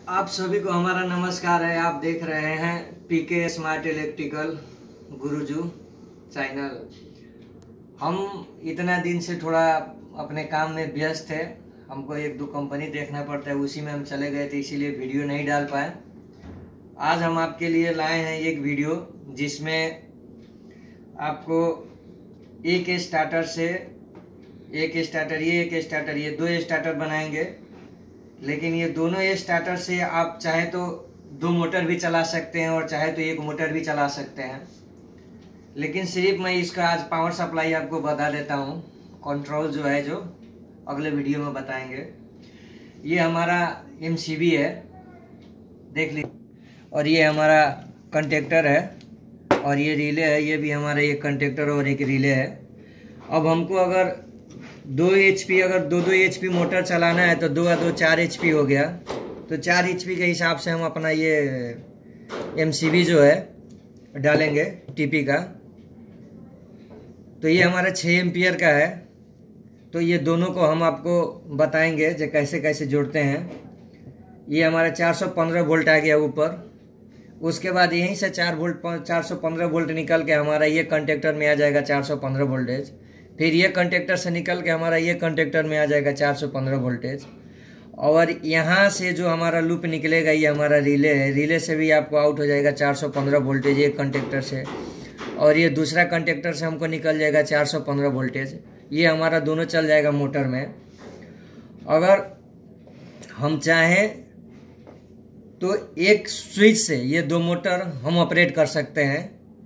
आप सभी को हमारा नमस्कार है। आप देख रहे हैं पीके स्मार्ट इलेक्ट्रिकल गुरुजू चैनल। हम इतना दिन से थोड़ा अपने काम में व्यस्त थे, हमको एक दो कंपनी देखना पड़ता है, उसी में हम चले गए थे, इसीलिए वीडियो नहीं डाल पाए। आज हम आपके लिए लाए हैं एक वीडियो जिसमें आपको एक स्टार्टर से एक स्टार्टर ये दो स्टार्टर बनाएंगे, लेकिन ये दोनों स्टार्टर से आप चाहे तो दो मोटर भी चला सकते हैं और चाहे तो एक मोटर भी चला सकते हैं। लेकिन सिर्फ मैं इसका आज पावर सप्लाई आपको बता देता हूँ, कंट्रोल जो है जो अगले वीडियो में बताएंगे। ये हमारा MCB है, देख लीजिए, और ये हमारा कंटेक्टर है और ये रिले है। ये भी हमारा एक कंटेक्टर और एक रिले है। अब हमको अगर 2 HP अगर 2 HP मोटर चलाना है तो 2 2 4 HP हो गया। तो 4 HP के हिसाब से हम अपना ये MCB जो है डालेंगे TP का। तो ये हमारा 6 एम्पियर का है। तो ये दोनों को हम आपको बताएंगे जो कैसे कैसे जोड़ते हैं। ये हमारा 415 वोल्ट आ गया ऊपर। उसके बाद यहीं से 415 वोल्ट निकल के हमारा ये कंटेक्टर में आ जाएगा 415 वोल्टेज। फिर ये कंटेक्टर से निकल के हमारा ये कंटेक्टर में आ जाएगा 415 वोल्टेज। और यहाँ से जो हमारा लूप निकलेगा ये हमारा रिले है। रिले से भी आपको आउट हो जाएगा 415 वोल्टेज एक कंटेक्टर से, और ये दूसरा कंटेक्टर से हमको निकल जाएगा 415 वोल्टेज। ये हमारा दोनों चल जाएगा मोटर में। अगर हम चाहें तो एक स्विच से ये दो मोटर हम ऑपरेट कर सकते हैं,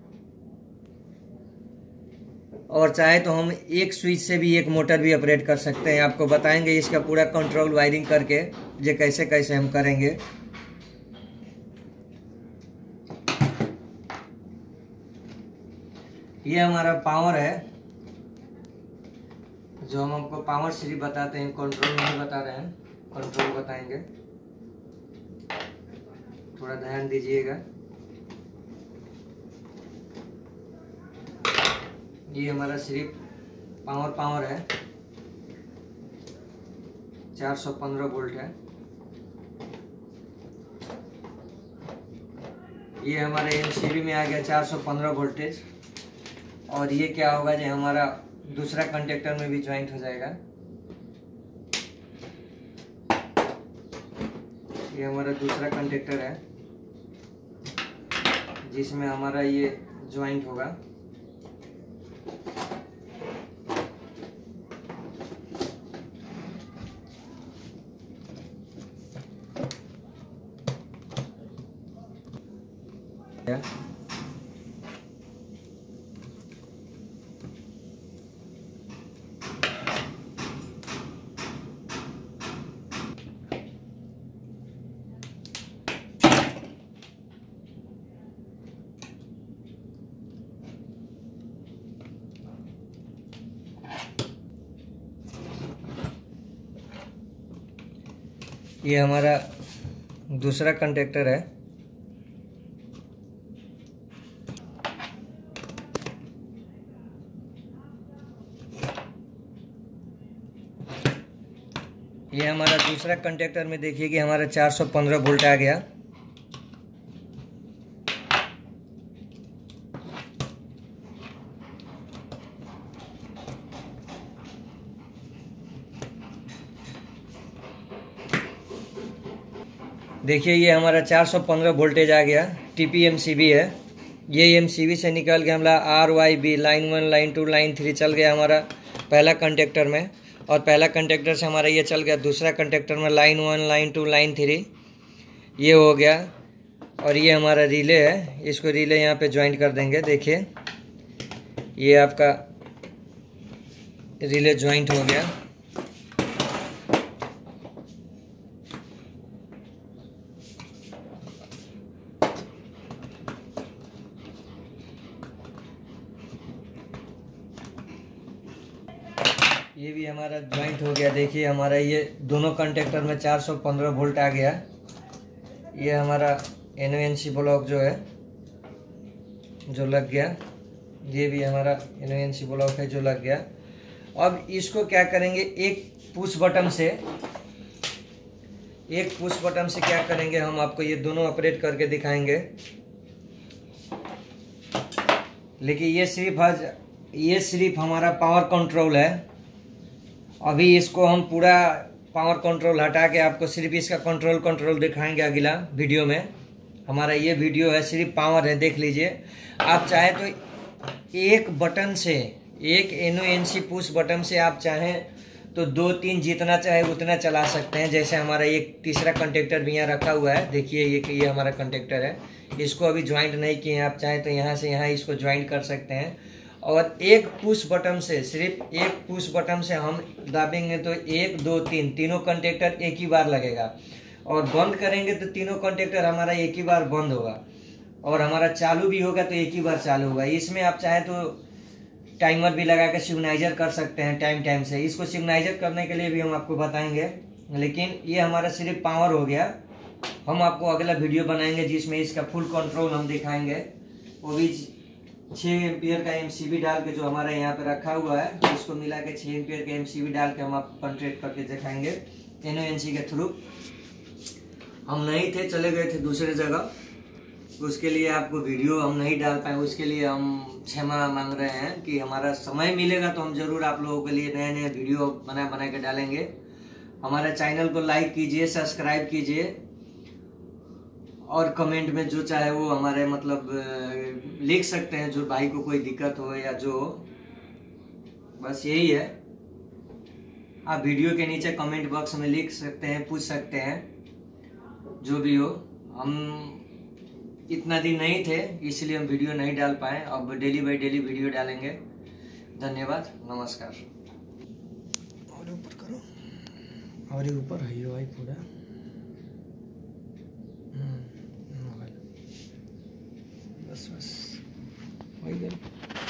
और चाहे तो हम एक स्विच से भी एक मोटर भी ऑपरेट कर सकते हैं। आपको बताएंगे इसका पूरा कंट्रोल वायरिंग करके ये कैसे कैसे हम करेंगे। ये हमारा पावर है, जो हम आपको पावर सिर्फ बताते हैं, कंट्रोल नहीं बता रहे हैं, कंट्रोल बताएंगे, थोड़ा ध्यान दीजिएगा। ये हमारा सिर्फ पावर है, 415 वोल्ट है। ये हमारे MCB में आ गया 415 वोल्टेज। और ये क्या होगा जो हमारा दूसरा कंटेक्टर में भी ज्वाइंट हो जाएगा। ये हमारा दूसरा कंटेक्टर है जिसमें हमारा ये ज्वाइंट होगा। ये हमारा दूसरा कंटेक्टर है। ये हमारा दूसरा कंटेक्टर में देखिए कि हमारा 415 वोल्ट आ गया। देखिए ये हमारा 415 वोल्टेज आ गया। TP MCB है। ये MCB से निकल के हमारा RYB लाइन 1 लाइन 2 लाइन 3 चल गया हमारा पहला कंटेक्टर में, और पहला कंटेक्टर से हमारा ये चल गया दूसरा कंटेक्टर में लाइन 1 लाइन 2 लाइन 3, ये हो गया। और ये हमारा रिले है, इसको रिले यहाँ पे ज्वाइंट कर देंगे। देखिए ये आपका रिले ज्वाइंट हो गया। ये भी हमारा ज्वाइंट हो गया। देखिए हमारा ये दोनों कंटेक्टर में 415 वोल्ट आ गया। ये हमारा NONC ब्लॉक जो है जो लग गया। ये भी हमारा NONC ब्लॉक है जो लग गया। अब इसको क्या करेंगे, एक पुश बटन से एक पुश बटन से क्या करेंगे, हम आपको ये दोनों ऑपरेट करके दिखाएंगे। लेकिन ये सिर्फ हमारा पावर कंट्रोल है। अभी इसको हम पूरा पावर कंट्रोल हटा के आपको सिर्फ इसका कंट्रोल दिखाएंगे अगला वीडियो में। हमारा ये वीडियो है सिर्फ पावर है, देख लीजिए। आप चाहे तो एक बटन से, एक NONC पुश बटन से आप चाहें तो 2-3 जितना चाहे उतना चला सकते हैं। जैसे हमारा एक तीसरा कंटेक्टर भी यहाँ रखा हुआ है, देखिए ये हमारा कंटेक्टर है। इसको अभी ज्वाइंट नहीं किए हैं, आप चाहें तो यहाँ से यहाँ इसको ज्वाइंट कर सकते हैं। और एक पुश बटन से, सिर्फ एक पुश बटन से हम दाबेंगे तो 1 2 3 तीनों कंटेक्टर एक ही बार लगेगा। और बंद करेंगे तो तीनों कंटेक्टर हमारा एक ही बार बंद होगा। और हमारा चालू भी होगा तो एक ही बार चालू होगा। इसमें आप चाहे तो टाइमर भी लगा कर सिग्नाइजर कर सकते हैं टाइम से। इसको सिग्नाइजर करने के लिए भी हम आपको बताएंगे। लेकिन ये हमारा सिर्फ पावर हो गया। हम आपको अगला वीडियो बनाएंगे जिसमें इसका फुल कंट्रोल हम दिखाएंगे। वो भी 6 एम्पियर का MCB डाल के जो हमारा यहाँ पे रखा हुआ है, तो इसको मिला के 6 एम्पियर का MCB डाल के हम आपको कॉन्ट्रैक्ट करके दिखाएंगे NONC के थ्रू। हम नहीं थे, चले गए थे दूसरे जगह, उसके लिए आपको वीडियो हम नहीं डाल पाए। उसके लिए हम क्षमा मांग रहे हैं कि हमारा समय मिलेगा तो हम जरूर आप लोगों के लिए नए वीडियो बना के डालेंगे। हमारे चैनल को लाइक कीजिए, सब्सक्राइब कीजिए और कमेंट में जो चाहे वो हमारे लिख सकते हैं, जो भाई को कोई दिक्कत हो या जो, बस यही है। आप वीडियो के नीचे कमेंट बॉक्स में लिख सकते हैं, पूछ सकते हैं, जो भी हो। हम इतना दिन नहीं थे इसलिए हम वीडियो नहीं डाल पाए। अब डेली बाय डेली वीडियो डालेंगे। धन्यवाद, नमस्कार। और ऊपर करो, और ये ऊपर है ये भाई पूरा। बस वही